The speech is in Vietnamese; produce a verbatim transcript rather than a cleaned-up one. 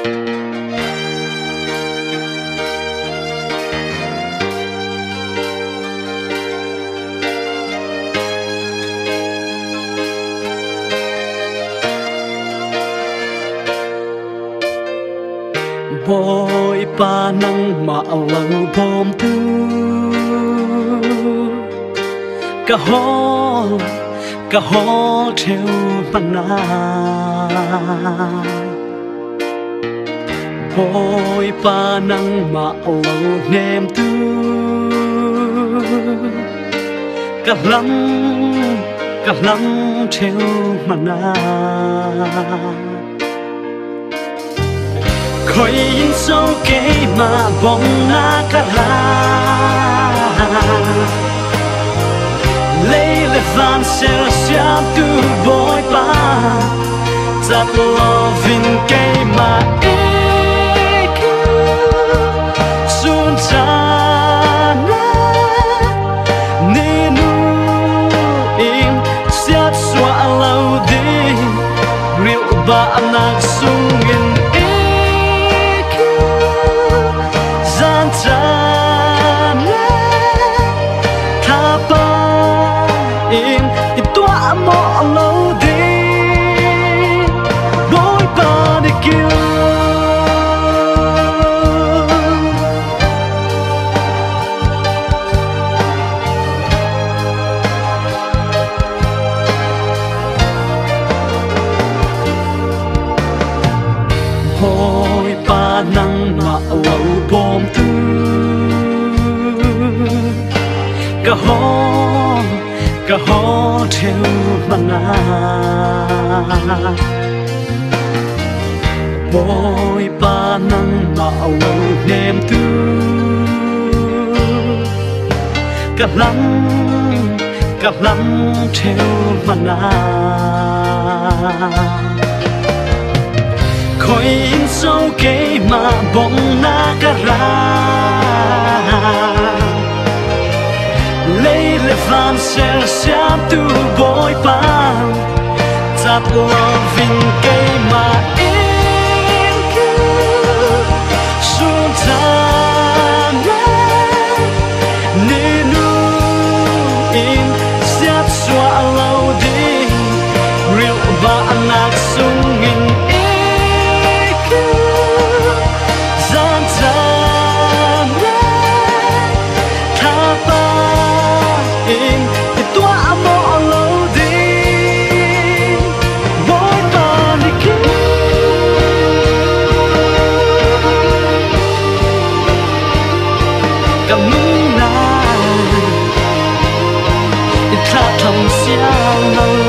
bôi pa nắng mà lâu bom tư cả hó cả hó theo bàn na bôi pa nắng mà lâu nem tư cả lắm cả lắm theo bàn na khói in sâu kề mà bóng na cả la lấy lệ van sẽ xa tu bôi pa giặt lo vin kề mà e cứ sun cha na nên im sẽ xóa lâu đi rượu ba nạc sung in mỏ lâu đi bôi pa đi kêu bôi pa nắng mà lâu bom tư cả hó cả hó theo bàn na bôi pa nắng mà lâu nem tư cả lắm cả lắm theo bàn na khói in sâu kề mà bóng na cả ra lấy lệ van sẽ xa tu bôi pa giặt lo vin kề mà em cứ xuống ta nên in sẽ xóa lâu đi rượu ba nạc sung in em cứ gian ta tha pa in tua mỏ lâu đi bôi pa đi kêu cảm ơn na thà thầm xa lâu